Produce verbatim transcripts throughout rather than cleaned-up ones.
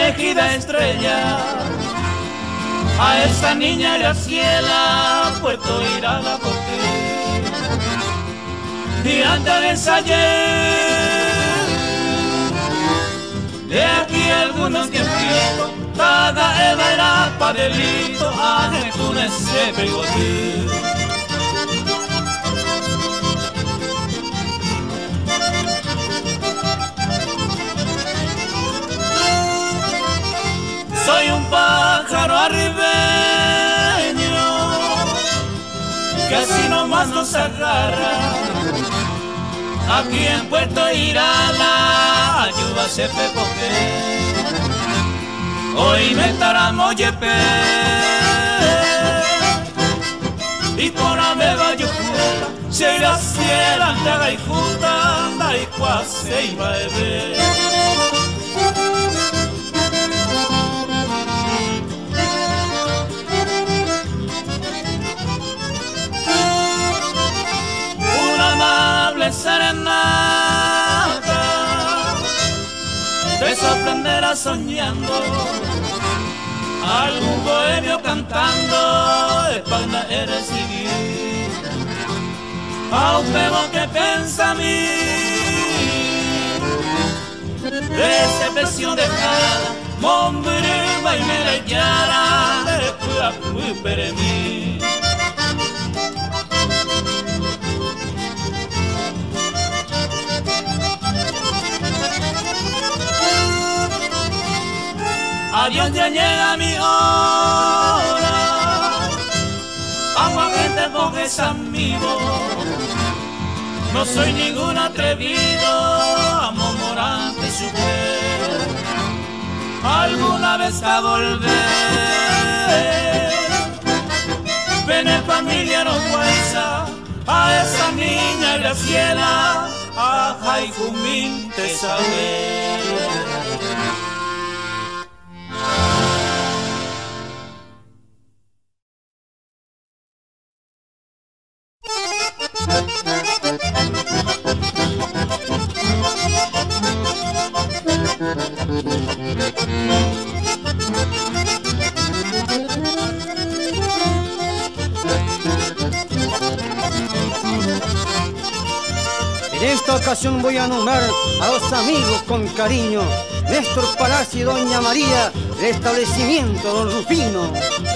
ejida estrella, a esa niña Graciela, Puerto Irala por ti. Y antes de ensayar, de aquí algunos tiempitos, cada eva era padelito, a tú no se pegó ti. Soy un pájaro arribeño que así nomás nos agarra. Aquí en Puerto Irala, ayuda se pepoque. Hoy me estará yepe y por la beba yo justa, se irá ciela, andaga y justa, anda y cuase y va a beber. Serenata te sorprenderá soñando, algún bohemio cantando espalda de recibir a un pebo que piensa a mí de ese precio de cada mombre bailera y yara de pura pura mí. Adiós, ya llega mi hora, agua gente con es amigo. No soy ningún atrevido, amo morante su piel. Alguna vez a volver, ven en familia no huesa, a esa niña Graciela, a Jaicumín te saber. En esta ocasión voy a nombrar a dos amigos con cariño, Néstor Palacio y Doña María, del establecimiento Don Rufino.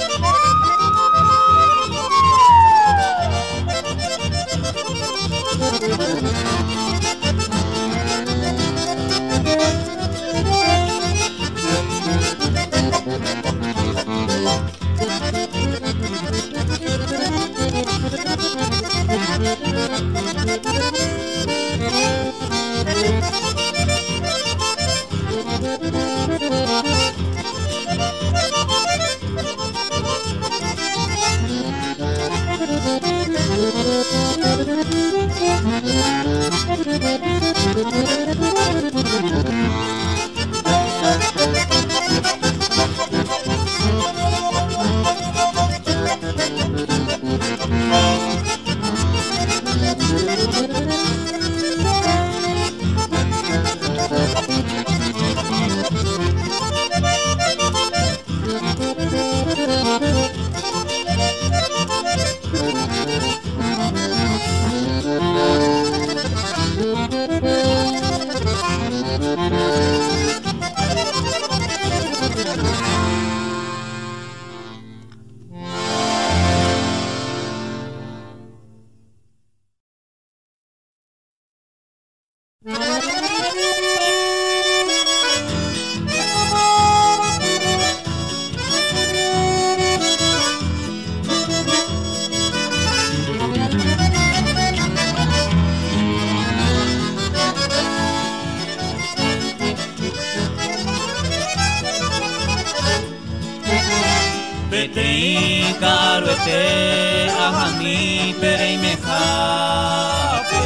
Betei karuete ahani perei mejape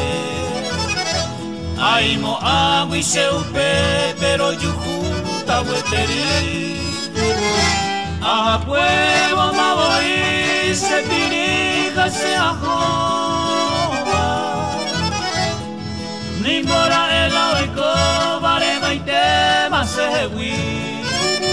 Aimo agui seupe pero yujuta weteri A puevo maboi se pirija se ajoba Nimbora ela oiko bare baite masewi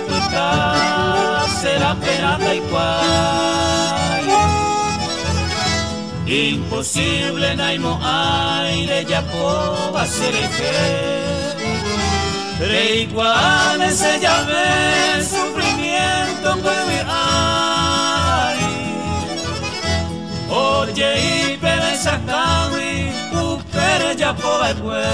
puta será peranda y cual. Imposible naimo aire ya puedo ser que rey cual se llame sufrimiento pues mi ay. Oye y pere sacawi tu pere ya puedo pues.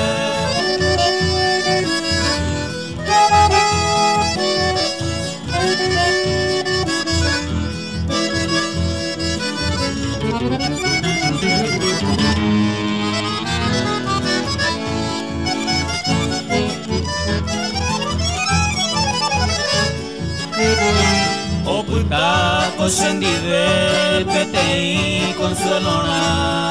O puta cosendide petei consuelona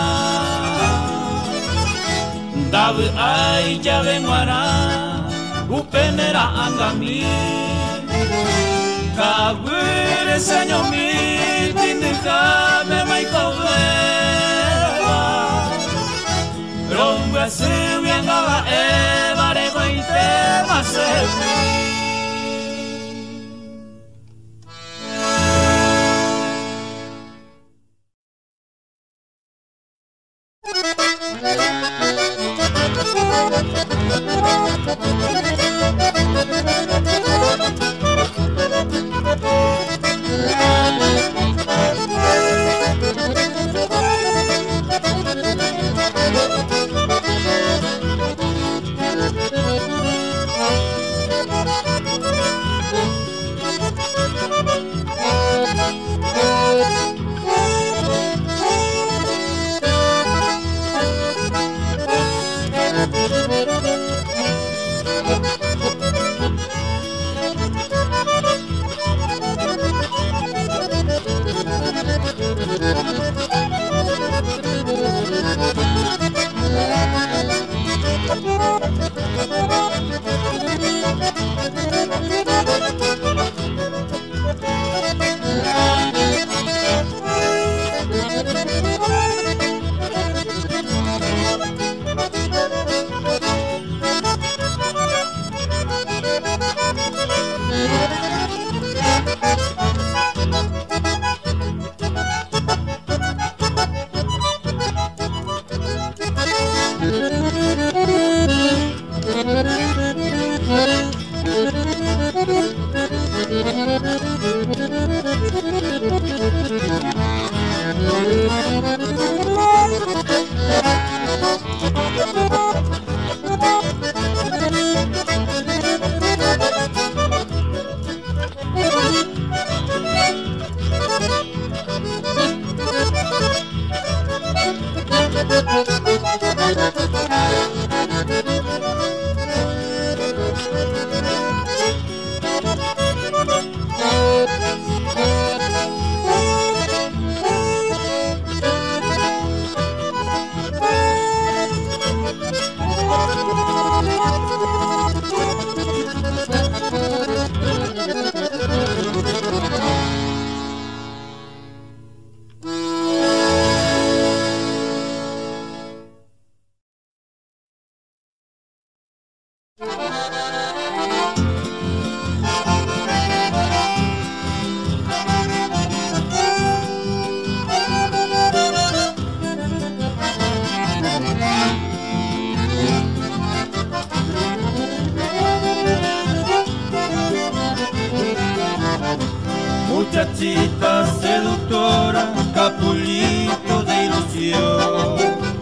Davi ay ya venguara upenera angami Kagwire señor mi tindika me mai kawela Ronga si bien aga eva de goite masevi Muchachita seductora, capulito de ilusión,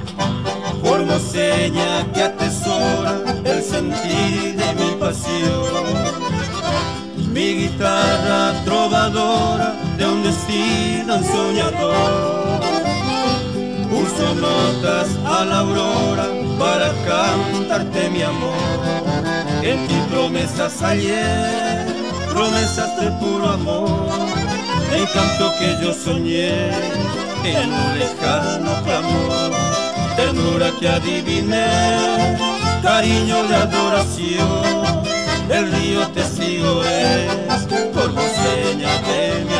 formoseña que atesora el sentir de mi pasión. Mi guitarra trovadora de un destino soñador, uso notas a la aurora para cantarte mi amor. En ti promesas hallé, promesas de puro amor, el canto que yo soñé en un lejano clamor, ternura que adiviné, cariño de adoración, el río testigo es, por seña de mi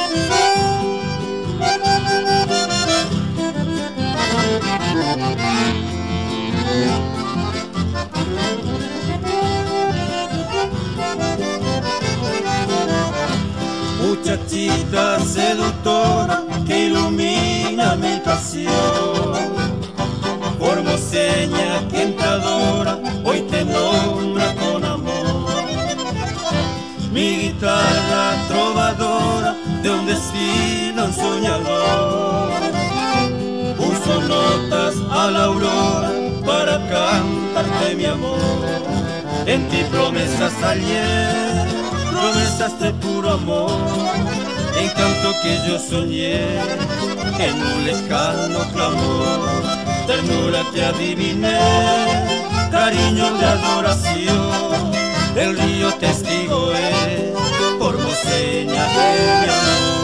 amor. muchachita seductora que ilumina mi pasión. Formoseña quien te adora, hoy te nombra con amor. Mi guitarra trovadora de un destino soñador. Puso notas a la aurora para cantarte mi amor. En ti promesas ayer, promesas de puro amor. Encanto que yo soñé en un lejano clamor. Ternura te adiviné, cariño de adoración. El río testigo es, formoseña de mi amor.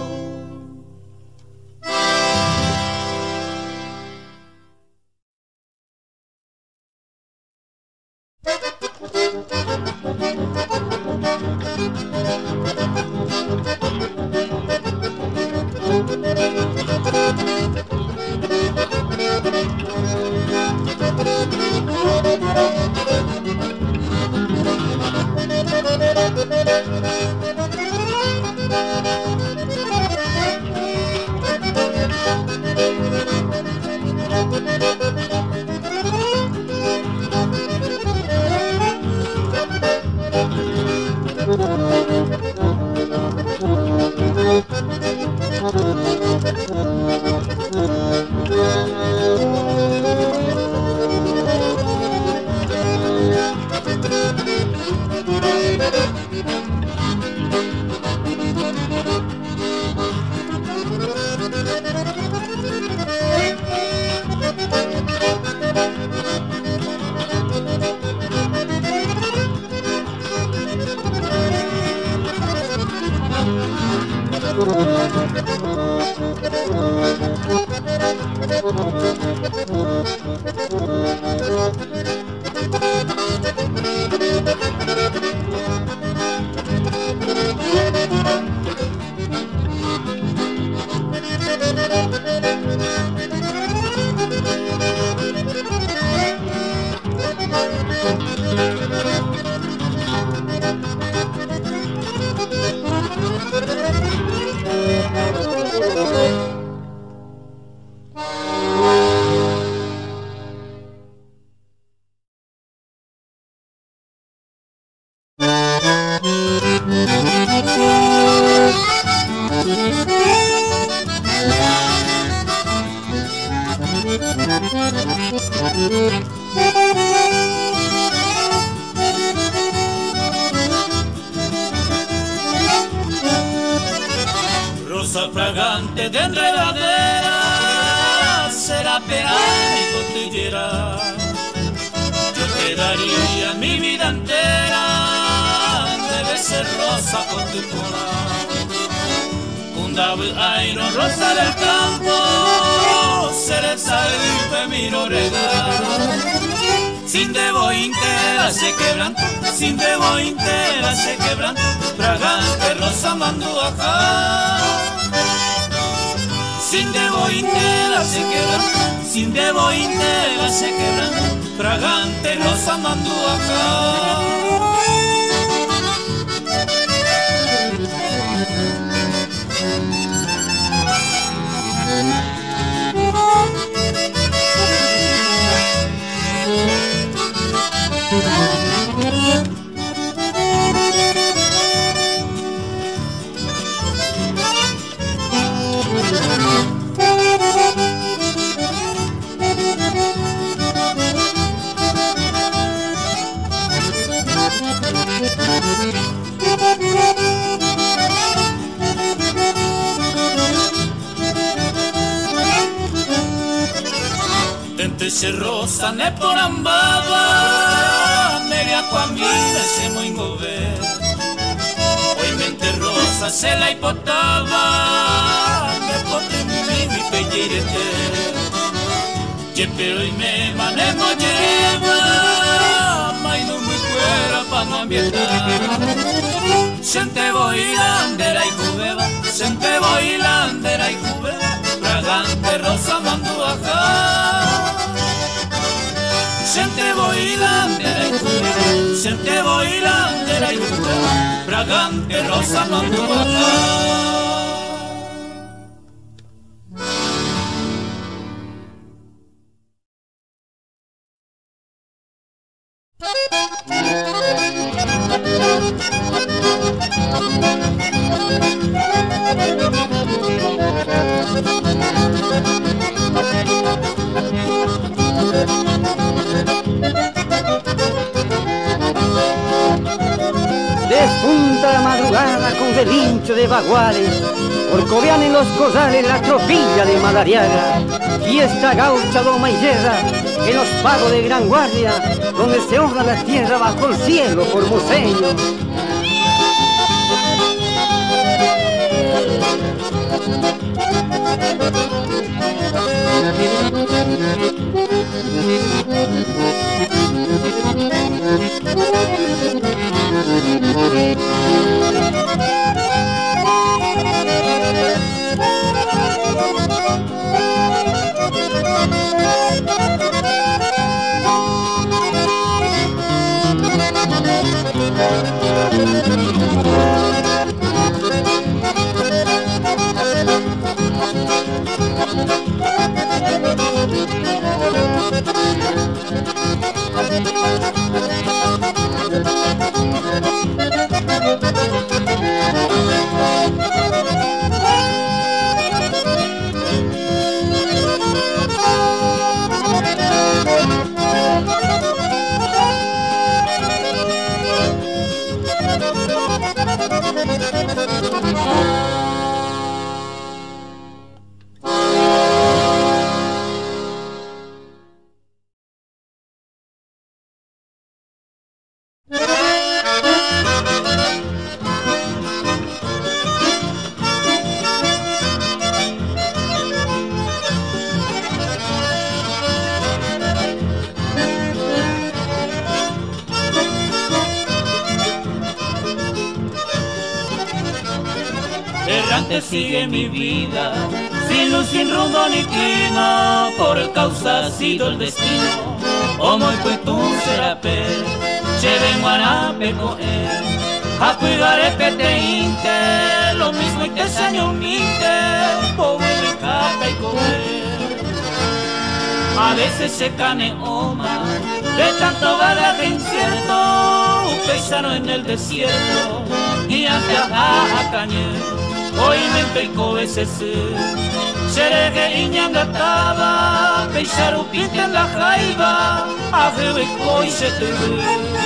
Rosa fragante de enredadera, será pena mi costillera. Yo te daría mi vida entera, debe ser rosa con tu cola. Kundawi airo rosa del campo, cereza de mi orega. Sin debo intera se quebranta, sin debo intera se quebranta, fragante rosa manduaca. Sin debo intera se quebranta, sin debo intera se quebranta, fragante rosa manduaca. Se rosa ne porambaba, media cuamina se moingove. Hoy mente rosa se la hipotaba, me potre mi mi pellirete. Che pero y me manemo lleva, maino muy fuera pa no ambientar. Sente boilandera y cubeba, sente boilandera y cubeba, fragante rosa manduaca. Sente boilandera y cubeba, sente boilandera y cubeba, fragante rosa no anduvo. Despunta la madrugada con relincho de baguales, corcovean en los corrales la tropilla de Madariaga, fiesta gaucha, doma y guerra, en los pagos de Gran Guardia, donde se honra la tierra bajo el cielo formoseño. Errante sigue mi vida, sin luz, sin rumbo ni clima, por el causa ha sido el destino. Como pues tú serapé, lleve guanape coer, a cuidar el que te inte, lo mismo y te enseño un minte, pobre de caca y comer. A veces se cane oma, de tanto garaje incierto, un paisano en el desierto, y ante a cañer. Hoy me peico ese ser, seré iñangataba, peixar o pinta en la jaiba, a rebeco y se te ve.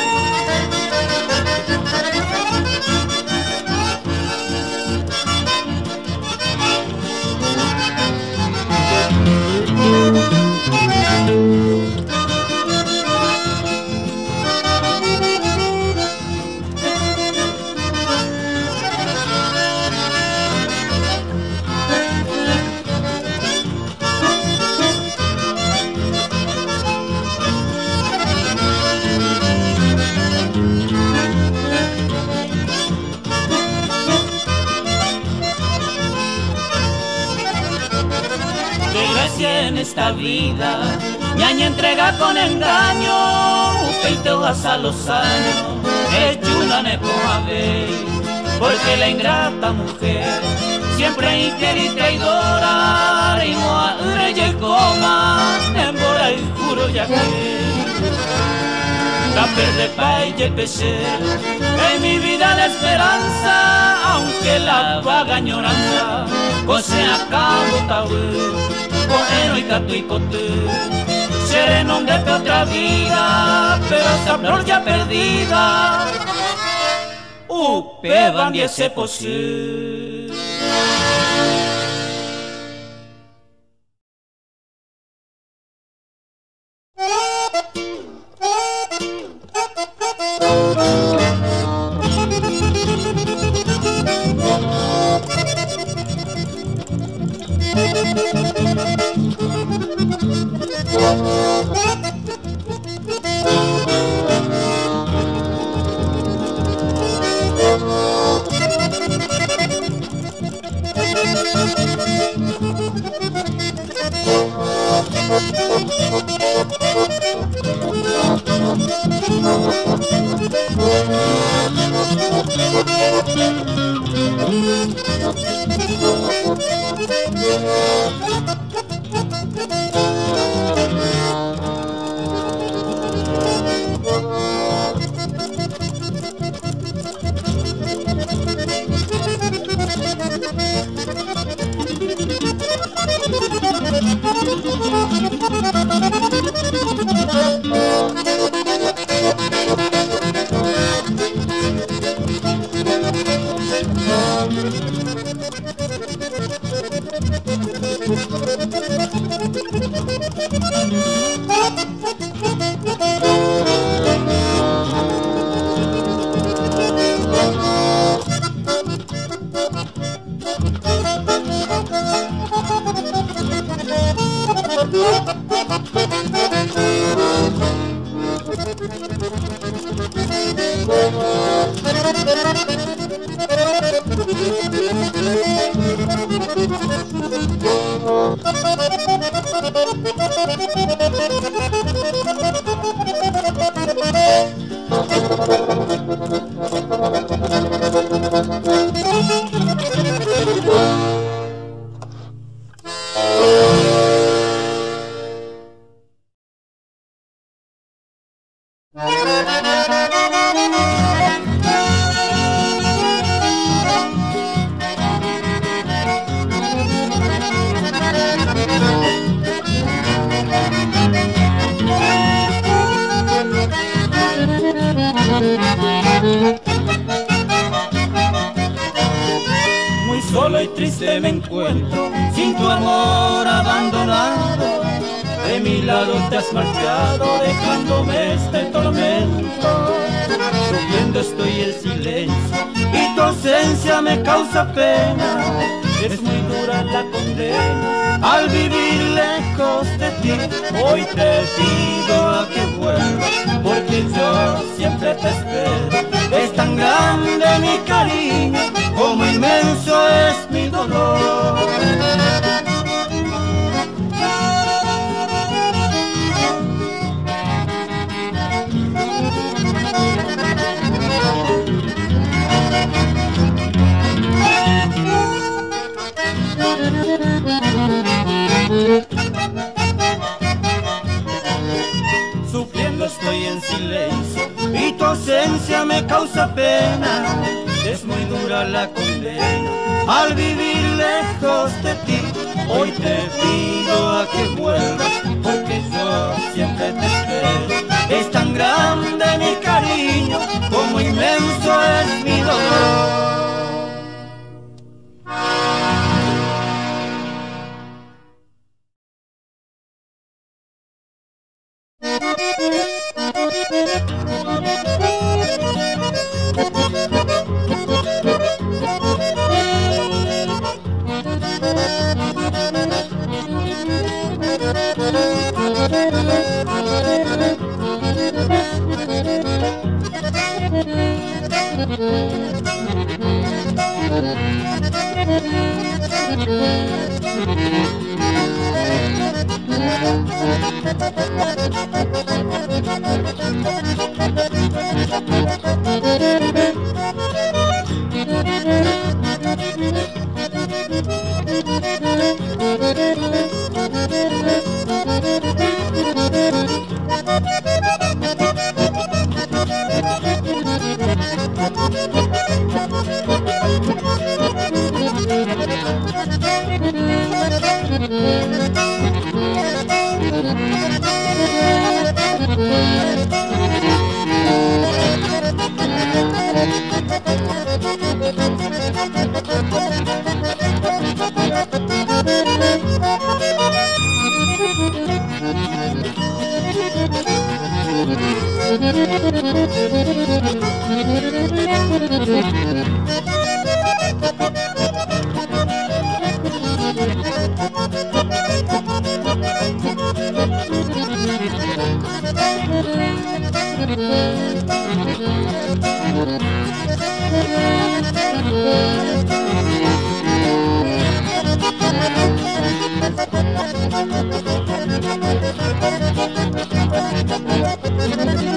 En esta vida, ñaña entrega con engaño, y te vas a los años, hecho una nepoa ve, porque la ingrata mujer siempre inquiere y traidora, y moa rey y coma, embora y juro ya que la perde pay y pecer, en mi vida la esperanza, aunque la vaga añoranza, pues se acabó tabú. Coero y catu y coté, seré nombre de otra vida, pero esta flor ya perdida, upe van y ese posee. Muy solo y triste me encuentro, sin tu amor abandonado. De mi lado te has marchado, dejándome este tormento. Sufriendo estoy el silencio y tu ausencia me causa pena. Es muy dura la condena al vivir lejos de ti. Hoy te pido a que vuelvas, porque yo siempre te espero. Es tan grande mi cariño, como inmenso es mi dolor. Sufriendo estoy en silencio y tu ausencia me causa pena. Es muy dura la condena al vivir lejos de ti. Hoy te pido a que vuelvas, porque yo siempre te espero. Es tan grande mi cariño, como inmenso es mi dolor. Thank you.